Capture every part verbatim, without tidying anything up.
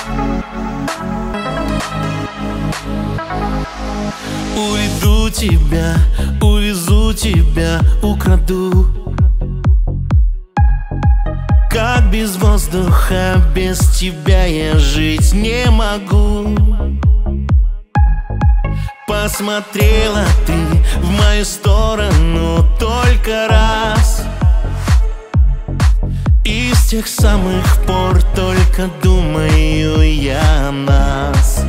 Уведу тебя, увезу тебя, украду. Как без воздуха, без тебя я жить не могу. Посмотрела ты в мою сторону только раз, и с тех самых пор только думаю я о нас.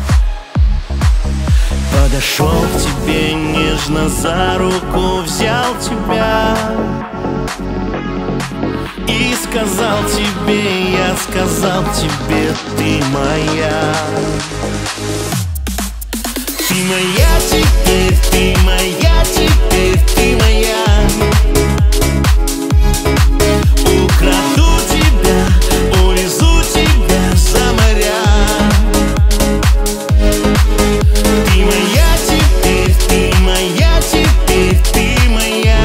Подошел к тебе нежно за руку, взял тебя и сказал тебе, я сказал тебе, ты моя. Ты моя теперь, ты моя теперь, ты моя. Украду тебя, увезу тебя за моря. Ты моя теперь, ты моя теперь, ты моя.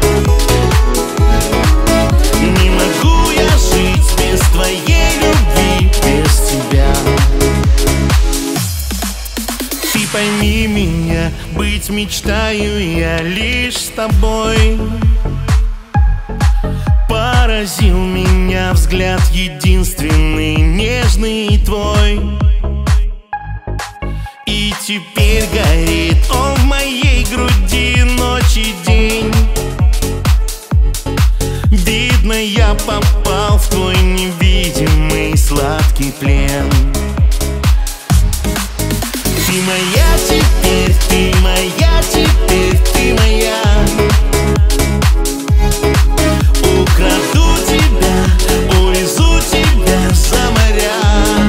Не могу я жить без твоей любви, без тебя. Ты пойми меня, быть мечтаю я лишь с тобой. Поразил меня взгляд единственный, нежный твой. И теперь горит он в моей груди ночь и день. Видно, я попал в твой невидимый сладкий плен. Ты моя теперь, ты моя теперь, ты моя. Украду тебя, увезу тебя за моря.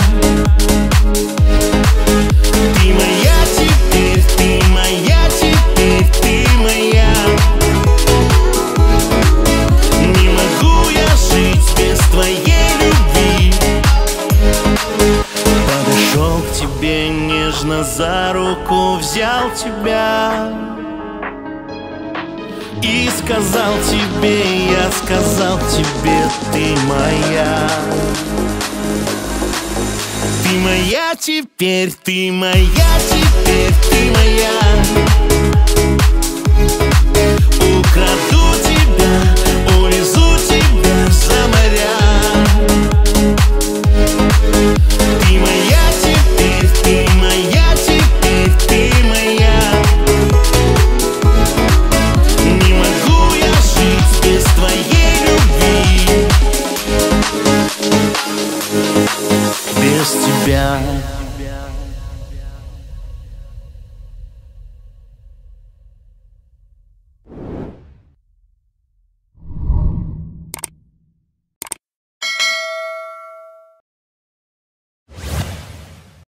Ты моя теперь, ты моя теперь, ты моя. Не могу я жить без твоей любви. Подошел к тебе нежно за руку, взял тебя и сказал тебе, я сказал тебе, ты моя. Ты моя теперь, ты моя теперь, ты моя.